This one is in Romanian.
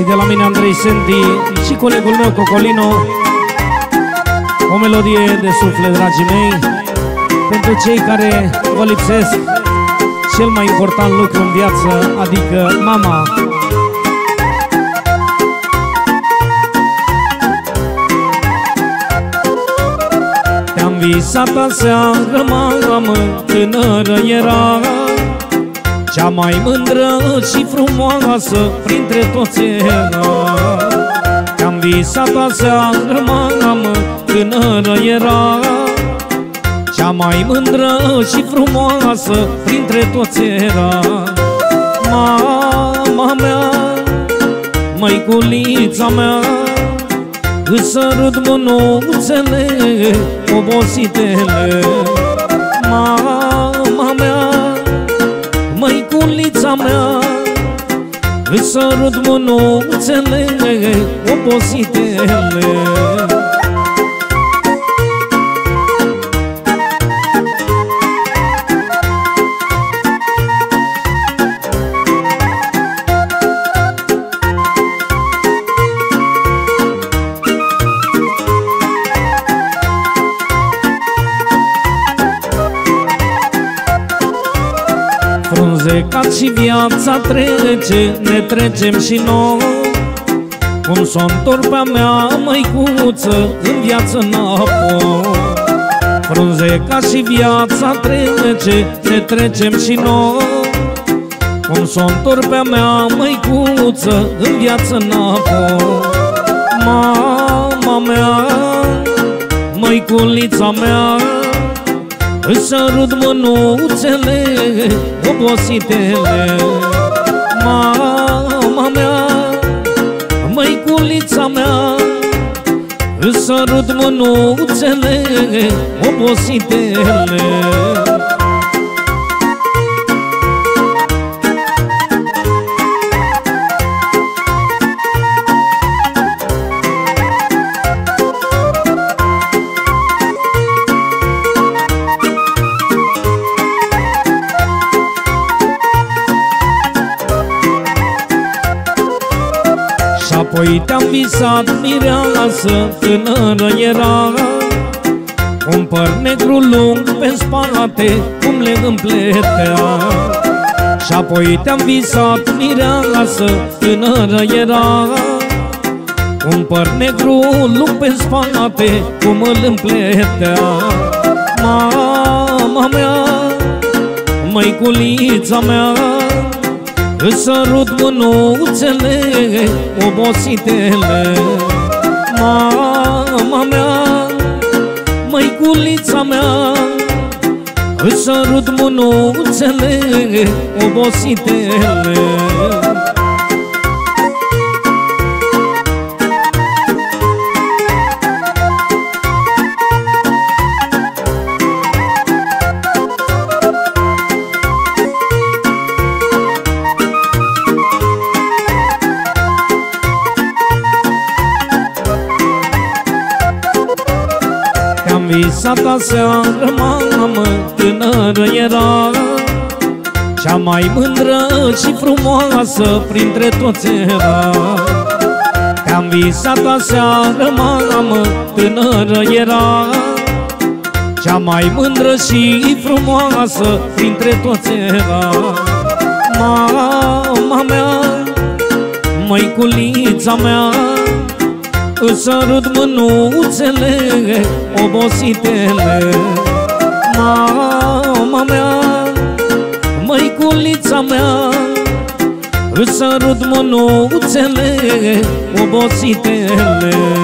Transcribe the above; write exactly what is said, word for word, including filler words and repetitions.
de la mine Andrei Senti și colegul meu Cocolino. O melodie de suflet, dragii mei, pentru cei care vă lipsesc cel mai important lucru în viață, adică mama. Te-am visat aseară, mamă, tânără era, cea mai mândră și frumoasă printre toți era. Te-am visat aseară, mamă, tânără era, cea mai mândră și frumoasă printre toți era. Mama mea, măiculița mea, îți sărut mânuțele obositele. Mama mea, măiculița mea, îți sărut mânuțele obositele. Frunzecat și viața trece, ne trecem și noi. Cum s-o întorc pe-a mea măicuță în viață înapoi. Frunzecat și viața trece, ne trecem și noi. Cum s-o întorc pe-a mea măicuță în viață înapoi. Mama mea, măiculița mea, îți sărut mânuțele obositele. Mama mea, măiculița mea, îți sărut mânuțele obositele. Apoi te-am visat mireasă, tânără era, un păr negru lung pe spate, cum le împletea. Și apoi te-am visat mireasă, tânără era, un păr negru lung pe spate, cum îl împletea. Mama mea, măiculița mea, îți sărut mânuțele obositele. Mama mea, măiculița mea, îți sărut mânuțele obositele. Visat aseară, mamă, tânără era, cea mai mândră și frumoasă printre toți era. Te-am visat aseară, mamă, tânără era, cea mai mândră și frumoasă printre toți era. Mama mea, măiculița mea, îți sărut mânuțele obositele. Mama mea, măiculița mea, îți sărut mânuțele obositele.